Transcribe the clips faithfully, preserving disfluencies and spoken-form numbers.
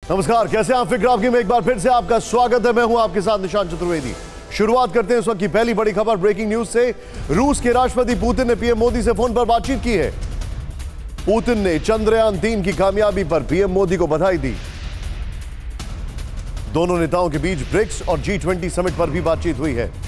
नमस्कार, कैसे आप फिक्र आपकी में एक बार फिर से आपका स्वागत है। मैं हूं आपके साथ निशांत चतुर्वेदी। शुरुआत करते हैं इस वक्त की पहली बड़ी खबर ब्रेकिंग न्यूज से। रूस के राष्ट्रपति पुतिन ने पीएम मोदी से फोन पर बातचीत की है। पुतिन ने चंद्रयान तीन की कामयाबी पर पीएम मोदी को बधाई दी। दोनों नेताओं के बीच ब्रिक्स और जी ट्वेंटी समिट पर भी बातचीत हुई है।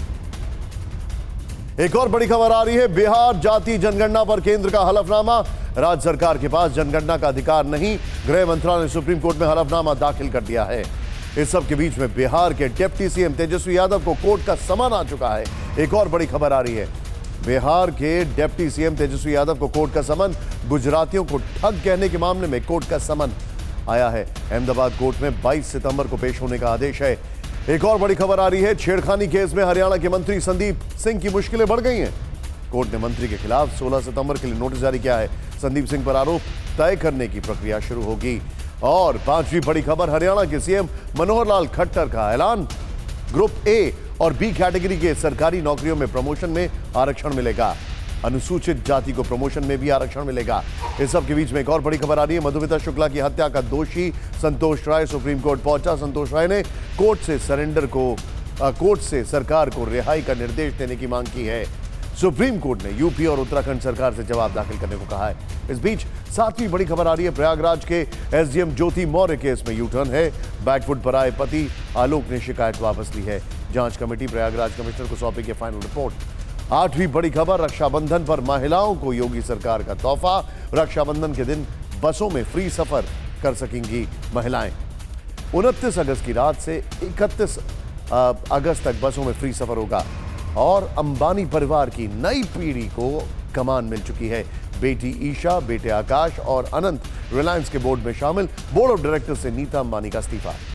एक और बड़ी खबर आ रही है। बिहार जाति जनगणना पर केंद्र का हलफनामा। राज्य सरकार के पास जनगणना का अधिकार नहीं, गृह मंत्रालय ने सुप्रीम कोर्ट में हलफनामा दाखिल कर दिया है। इस सब के बीच में बिहार के डिप्टी सीएम तेजस्वी यादव को कोर्ट का समन आ चुका है। एक और बड़ी खबर आ रही है। बिहार के डिप्टी सीएम तेजस्वी यादव को कोर्ट का समन। गुजरातियों को ठग कहने के मामले में कोर्ट का समन आया है। अहमदाबाद कोर्ट में बाईस सितंबर को पेश होने का आदेश है। एक और बड़ी खबर आ रही है। छेड़खानी केस में हरियाणा के मंत्री संदीप सिंह की मुश्किलें बढ़ गई हैं। कोर्ट ने मंत्री के खिलाफ सोलह सितंबर के लिए नोटिस जारी किया है। संदीप सिंह पर आरोप तय करने की प्रक्रिया शुरू होगी। और पांचवी बड़ी खबर, हरियाणा के सीएम मनोहर लाल खट्टर का ऐलान। ग्रुप ए और बी कैटेगरी के सरकारी नौकरियों में प्रमोशन में आरक्षण मिलेगा। अनुसूचित जाति को प्रमोशन में भी आरक्षण मिलेगा। इस सब के बीच में एक और बड़ी खबर आ रही है। मधुमिता शुक्ला की हत्या का दोषी संतोष राय सुप्रीम कोर्ट पहुंचा। संतोष राय ने कोर्ट से सरेंडर को कोर्ट से सरकार को रिहाई का निर्देश देने की मांग की है। सुप्रीम कोर्ट ने यूपी और उत्तराखंड सरकार से जवाब दाखिल करने को कहा है। इस बीच सातवीं बड़ी खबर आ रही है। प्रयागराज के एसडीएम ज्योति मौर्य केस में यू टर्न है। बैकफुट पर आए पति आलोक ने शिकायत वापस ली है। जांच कमेटी प्रयागराज कमिश्नर को सौंपेगी फाइनल रिपोर्ट। आठवीं बड़ी खबर, रक्षाबंधन पर महिलाओं को योगी सरकार का तोहफा। रक्षाबंधन के दिन बसों में फ्री सफर कर सकेंगी महिलाएं। उनतीस अगस्त की रात से इकतीस अगस्त तक बसों में फ्री सफर होगा। और अंबानी परिवार की नई पीढ़ी को कमान मिल चुकी है। बेटी ईशा, बेटे आकाश और अनंत रिलायंस के बोर्ड में शामिल। बोर्ड ऑफ डायरेक्टर्स से नीता अंबानी का इस्तीफा।